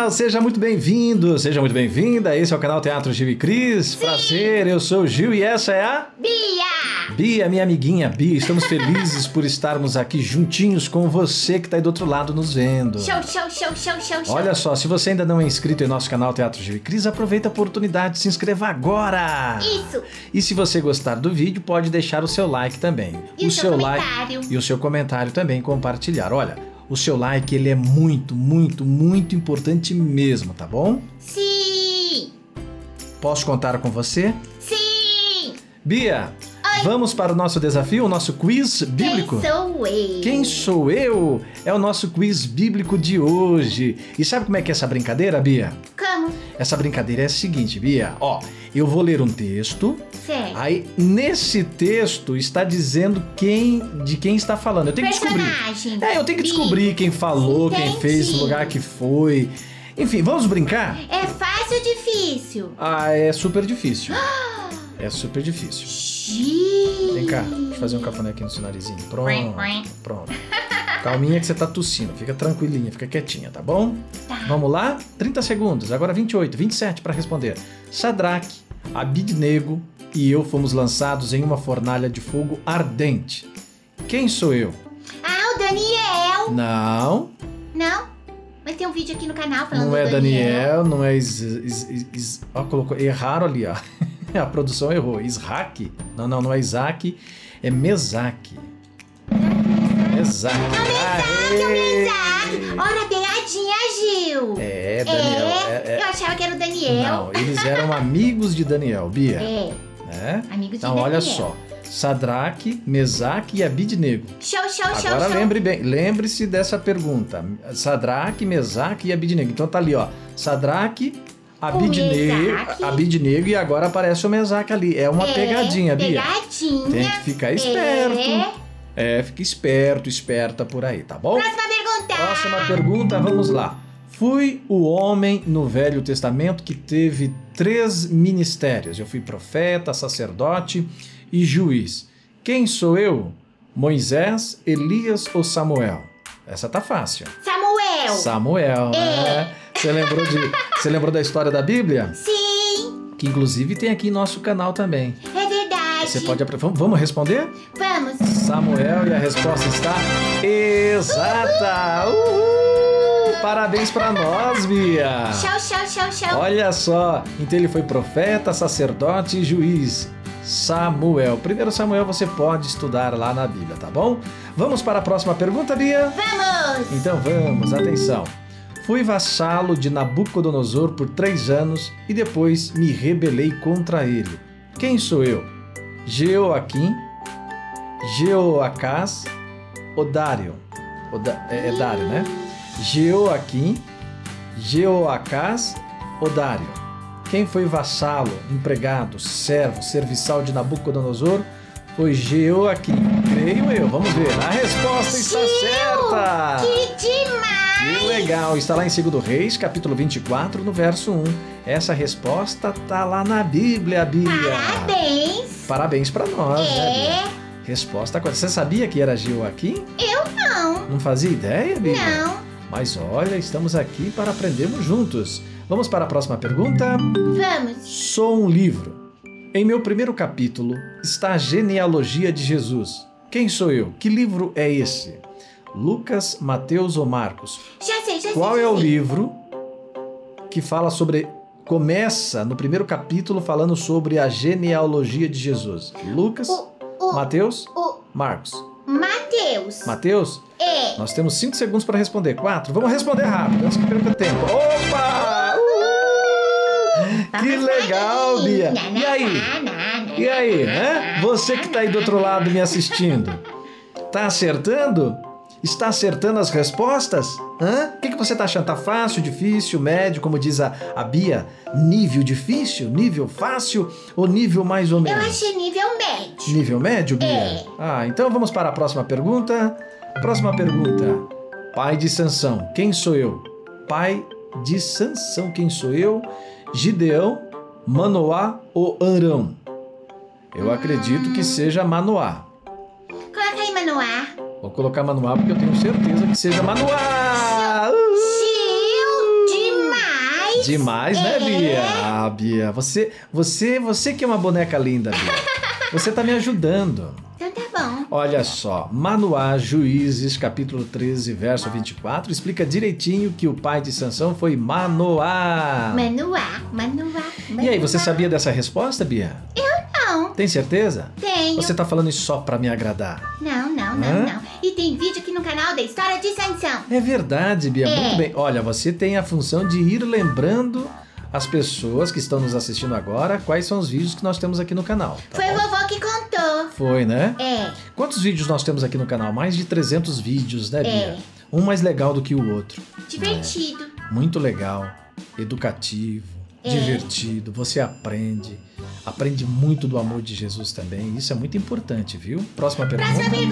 canal, seja muito bem-vindo, seja muito bem-vinda. Esse é o canal Teatro Gil e Cris. Sim. Prazer, eu sou o Gil e essa é a... Bia, minha amiguinha Bia. Estamos felizes por estarmos aqui juntinhos com você que está aí do outro lado nos vendo. Show. Olha só, se você ainda não é inscrito em nosso canal Teatro Gil e Cris, aproveita a oportunidade de se inscrever agora. Isso. E se você gostar do vídeo, pode deixar o seu like também. E o seu like comentário. e o seu comentário também, compartilhar. Olha, o seu like, ele é muito importante mesmo, tá bom? Sim. Posso contar com você? Sim. Bia, oi. Vamos para o nosso desafio, o nosso quiz bíblico? Quem sou eu? Quem sou eu? É o nosso quiz bíblico de hoje. E sabe como é que é essa brincadeira, Bia? Como? Essa brincadeira é a seguinte, Bia. Ó, eu vou ler um texto. Certo. Aí, nesse texto, está dizendo de quem está falando. Eu tenho que descobrir. Eu tenho que descobrir quem falou, entendi. Quem fez, o lugar que foi. Enfim, vamos brincar? É fácil ou difícil? Ah, é super difícil. É super difícil. Vem cá, deixa eu fazer um cafuné aqui no seu narizinho. Pronto. Calminha que você tá tossindo. Fica tranquilinha, fica quietinha, tá bom? Tá. Vamos lá? 30 segundos, agora 28, 27 para responder. Sadraque, Abidnego e eu fomos lançados em uma fornalha de fogo ardente. Quem sou eu? Ah, o Daniel. Não. Não? Mas tem um vídeo aqui no canal falando Não é do Daniel. Não é ó, colocou, erraram ali, ó. A produção errou. Isaac? Não é Isaac, é Mesaque. Mesaque. É o Mesaque. Olha, pegadinha, Gil. É, Daniel. Eu achava que era o Daniel. Não, eles eram amigos de Daniel, Bia. É. Amigos de então, Daniel. olha só. Sadraque, Mesaque e Abidnego. Show. Agora lembre-se dessa pergunta. Sadraque, Mesaque e Abidnego. Então tá ali, ó. Sadraque, Abidnego e agora aparece o Mesaque ali. É uma pegadinha, Bia. Pegadinha. Tem que ficar esperto. Fica esperta por aí, tá bom? Próxima pergunta, vamos lá. Fui o homem no Velho Testamento que teve 3 ministérios. Eu fui profeta, sacerdote e juiz. Quem sou eu? Moisés, Elias ou Samuel? Essa tá fácil. Samuel, né? Você lembrou da história da Bíblia? Sim. Que inclusive tem aqui em nosso canal também. É verdade. Você pode... Vamos responder? Vamos. Samuel, e a resposta está exata. Uhul! Parabéns pra nós, Bia. Show. Olha só. Então ele foi profeta, sacerdote e juiz. Samuel. Primeiro Samuel você pode estudar lá na Bíblia, tá bom? Vamos para a próxima pergunta, Bia? Vamos! Então vamos, atenção. Fui vassalo de Nabucodonosor por 3 anos e depois me rebelei contra ele. Quem sou eu? Jeoaquim, Jeoacás ou Dário? É Dário, né? Jeoaquim, Jeoacás ou Dário? Quem foi vassalo, empregado, servo, serviçal de Nabucodonosor foi Jeoaquim. Creio eu, vamos ver. A resposta está certa! Que demais! Que legal! Está lá em 2 Reis, capítulo 24, no verso 1. Essa resposta tá lá na Bíblia, Bia. Parabéns! Parabéns pra nós, né, Bia? Resposta... Você sabia que era Jeoaquim? Eu não. Não fazia ideia, Bia? Não. Mas olha, estamos aqui para aprendermos juntos. Vamos para a próxima pergunta? Vamos. Sou um livro. Em meu primeiro capítulo está a genealogia de Jesus. Quem sou eu? Que livro é esse? Lucas, Mateus ou Marcos? Já sei. Qual é o livro que fala sobre... Começa no primeiro capítulo falando sobre a genealogia de Jesus? Lucas, Mateus, Marcos? Mateus? É. Nós temos 5 segundos para responder. 4. Vamos responder rápido, antes que perca tempo. Opa! Que legal, Bia! E aí, né? Você que tá aí do outro lado me assistindo, tá acertando? Está acertando as respostas? O que você tá achando? Tá fácil, difícil, médio, como diz a Bia? Nível difícil, nível fácil ou nível mais ou menos? Eu achei nível médio. Nível médio, Bia? É. Então vamos para a próxima pergunta. Próxima pergunta. Pai de Sansão, quem sou eu? Pai de Sansão, quem sou eu? Gideão, Manoá ou Arão? Eu acredito que seja Manoá. Coloca aí Manoá. Vou colocar Manoá porque eu tenho certeza que seja Manoá. Chill demais. Demais, né, Bia? Ah, Bia, você que é uma boneca linda, Bia. Você tá me ajudando. Então tá bom. Olha só, Manoá, Juízes, capítulo 13, verso 24, explica direitinho que o pai de Sansão foi Manoá. Manoá. E aí, você sabia dessa resposta, Bia? Não. Tem certeza? Tenho. Você tá falando isso só pra me agradar? Não. E tem vídeo aqui no canal da História de Sansão. É verdade, Bia, muito bem. Olha, você tem a função de ir lembrando as pessoas que estão nos assistindo agora quais são os vídeos que nós temos aqui no canal. Tá Foi bom? a vovó que contou. Foi, né? É. Quantos vídeos nós temos aqui no canal? Mais de 300 vídeos, né, Bia? Um mais legal do que o outro. Divertido. Muito legal, educativo, divertido. Você aprende muito do amor de Jesus também. Isso é muito importante, viu? Próxima pergunta.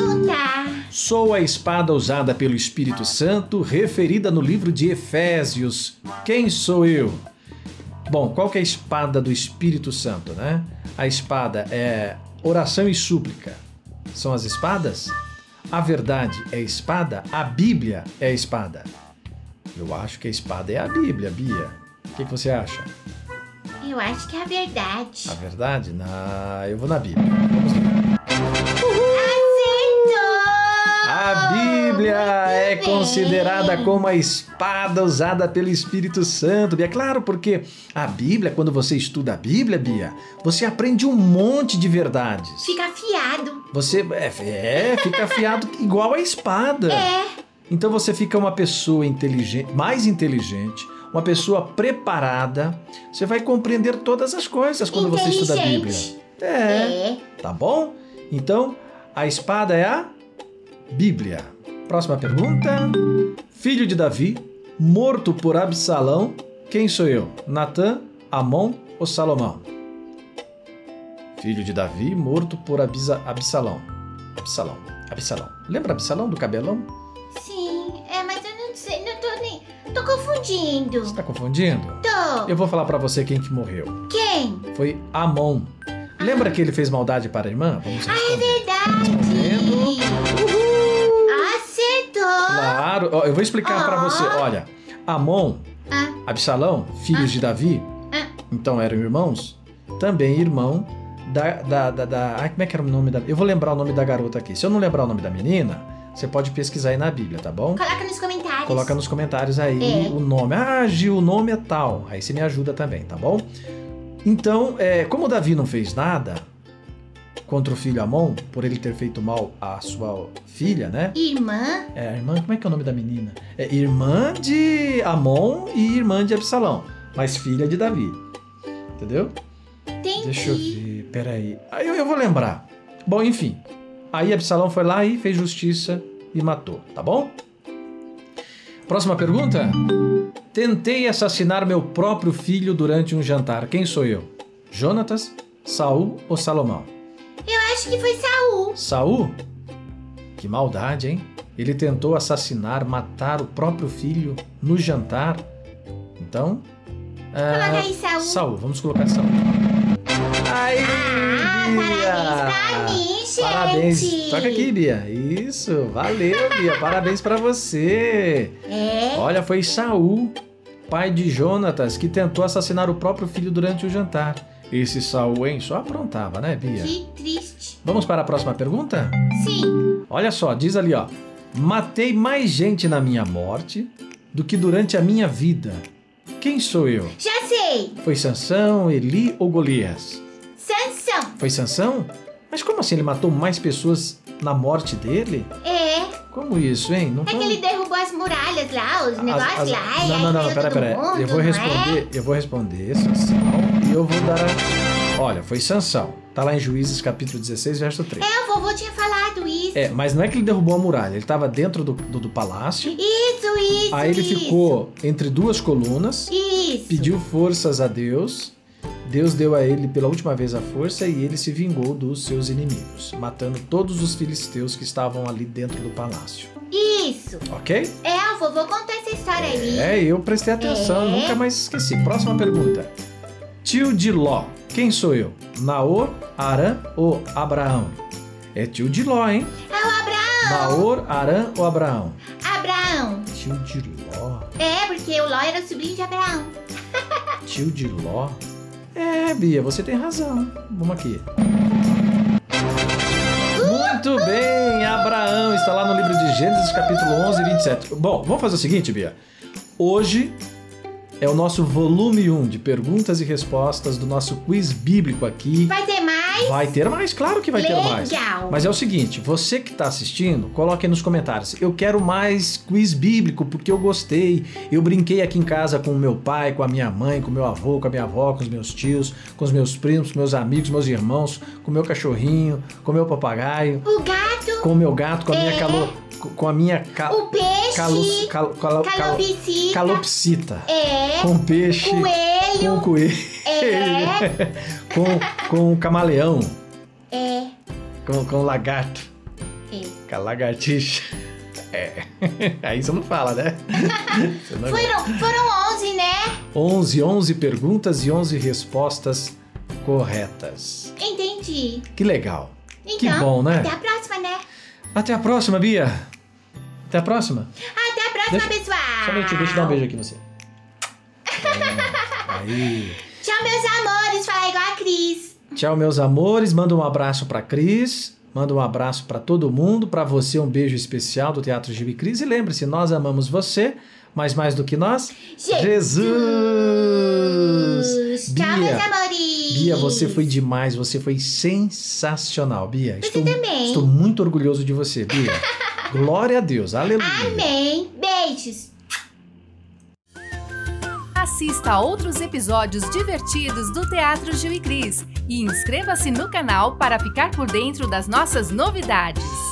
Sou a espada usada pelo Espírito Santo, referida no livro de Efésios. Quem sou eu? Bom, qual que é a espada do Espírito Santo, né? A espada é oração e súplica. São as espadas? A verdade é a espada? A Bíblia é a espada? Eu acho que a espada é a Bíblia, Bia. O que você acha? Eu acho que é a verdade. A verdade? Eu vou na Bíblia. Vamos ver. Acertou! A Bíblia é considerada como a espada usada pelo Espírito Santo, Bia. Claro, porque a Bíblia, quando você estuda a Bíblia, Bia, você aprende um monte de verdades. Fica afiado. Você fica afiado igual a espada. Então você fica uma pessoa inteligente, mais inteligente, uma pessoa preparada. Você vai compreender todas as coisas quando você estuda a Bíblia. Tá bom? Então, a espada é a Bíblia. Próxima pergunta. Filho de Davi, morto por Absalão, quem sou eu? Natã, Amon ou Salomão? Filho de Davi, morto por Absalão. Absalão. Lembra Absalão do cabelão? Sim, mas eu não sei, tô confundindo. Você tá confundindo? Tô. Eu vou falar pra você quem que morreu. Quem? Foi Amon. Lembra que ele fez maldade para a irmã? Vamos responder. É verdade. Acertou. Claro. Eu vou explicar pra você. Olha, Amon, Absalão, filhos de Davi, então eram irmãos, também irmão como é que era o nome da... Eu vou lembrar o nome da garota aqui. Se eu não lembrar o nome da menina, você pode pesquisar aí na Bíblia, tá bom? Coloca nos comentários. Coloca nos comentários aí o nome. Gil, o nome é tal. Aí você me ajuda também, tá bom? Então, como Davi não fez nada contra o filho Amon, por ele ter feito mal à sua filha, né? Irmã? Irmã, como é que é o nome da menina? É irmã de Amon e irmã de Absalão, mas filha de Davi. Entendeu? Entendi. Deixa eu ver, peraí. Aí eu vou lembrar. Bom, enfim. Aí Absalão foi lá e fez justiça e matou, tá bom? Próxima pergunta. Tentei assassinar meu próprio filho durante um jantar. Quem sou eu? Jonatas, Saul ou Salomão? Eu acho que foi Saul. Saul? Que maldade, hein? Ele tentou matar o próprio filho no jantar. Então... Coloca aí, Saul. Saul, vamos colocar Saul. Aí, Bia! Parabéns pra mim, gente! Parabéns! Toca aqui, Bia. Isso, valeu, Bia. Parabéns pra você. Olha, foi Saul, pai de Jonatas, que tentou assassinar o próprio filho durante o jantar. Esse Saul, hein? Só aprontava, né, Bia? Que triste. Vamos para a próxima pergunta? Sim. Olha só, diz ali, ó. Matei mais gente na minha morte do que durante a minha vida. Quem sou eu? Já sei. Foi Sansão, Eli ou Golias? Sansão. Foi Sansão? Mas como assim ele matou mais pessoas na morte dele? Como isso, hein? Não que ele derrubou as muralhas lá, os negócios lá. Não, pera. Eu vou responder, Sansão, e eu vou dar Olha, foi Sansão. Tá lá em Juízes, capítulo 16, verso 3. O vovô tinha falado isso. Mas não é que ele derrubou a muralha, ele estava dentro do palácio. Isso. Aí ele ficou entre duas colunas. Isso. Pediu forças a Deus. Deus deu a ele pela última vez a força e ele se vingou dos seus inimigos, matando todos os filisteus que estavam ali dentro do palácio. Isso. Ok? O vovô contou essa história aí. Eu prestei atenção, nunca mais esqueci. Próxima pergunta. Tio de Ló, quem sou eu? Naor, Arã ou Abraão? É tio de Ló, hein? É o Abraão. Naor, Arã ou Abraão? Abraão. Tio de Ló. Porque o Ló era o sobrinho de Abraão. Tio de Ló? Bia, você tem razão. Vamos aqui. Muito bem, Abraão está lá no livro de Gênesis, capítulo 11, 27. Bom, vamos fazer o seguinte, Bia. Hoje é o nosso volume 1 de perguntas e respostas do nosso quiz bíblico aqui. Vai ter mais? Vai ter mais, claro que vai ter mais. Legal. Mas é o seguinte, você que está assistindo, coloque aí nos comentários. Eu quero mais quiz bíblico porque eu gostei. Eu brinquei aqui em casa com o meu pai, com a minha mãe, com o meu avô, com a minha avó, com os meus tios, com os meus primos, com meus amigos, meus irmãos, com o meu cachorrinho, com o meu papagaio. O gato. Com o meu gato, com a minha com a minha o peixe. calopsita. É. Com o peixe. Coelho. Com o coelho. É. com o camaleão. É. Com o lagarto. É. Com a lagartixa. Aí você não fala, né? Foram 11, né? 11 perguntas e 11 respostas corretas. Entendi. Que legal. Então, que bom, né? Até a próxima, né? Até a próxima, Bia. Até a próxima. Até a próxima, pessoal. Só um minutinho, deixa eu dar um beijo aqui em você. Aí. Tchau, meus amores. Fala igual a Cris. Tchau, meus amores. Manda um abraço pra Cris. Manda um abraço pra todo mundo. Pra você, um beijo especial do Teatro Gil e Cris. E lembre-se, nós amamos você, mas mais do que nós, Jesus! Tchau, meus amores. Bia, você foi demais. Você foi sensacional, Bia. Você também. Estou muito orgulhoso de você, Bia. Glória a Deus. Aleluia. Amém. Beijos. Assista a outros episódios divertidos do Teatro Gil e Cris e inscreva-se no canal para ficar por dentro das nossas novidades.